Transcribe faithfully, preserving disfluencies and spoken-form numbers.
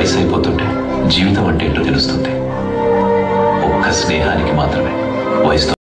వయసు అయిపోతుంటే జీవితం అంటే ఏంటో తెలుస్తుంది. ఒక్క స్నేహానికి మాత్రమే వయసుతో